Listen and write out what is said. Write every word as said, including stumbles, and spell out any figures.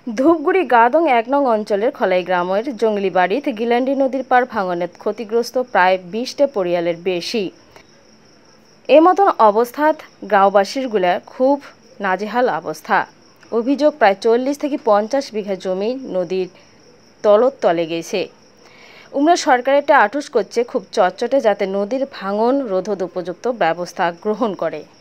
ধূপগুড়ি গাদং এক নং অঞ্চলের খলাই গ্রামের জঙ্গলি বাড়িতে গিলান্ডি নদীর পার ভাঙনে ক্ষতিগ্রস্ত প্রায় বিশটা পরিয়ালের বেশি। এ মতন অবস্থাত গাঁওবাসীরগুলা খুব নাজেহাল অবস্থা। অভিযোগ প্রায় চল্লিশ থেকে পঞ্চাশ বিঘা জমি নদীর তলত তলে গেছে। উমরা সরকারেরটা আঠুস করছে খুব চটচটে যাতে নদীর ভাঙন রোধ উপযুক্ত ব্যবস্থা গ্রহণ করে।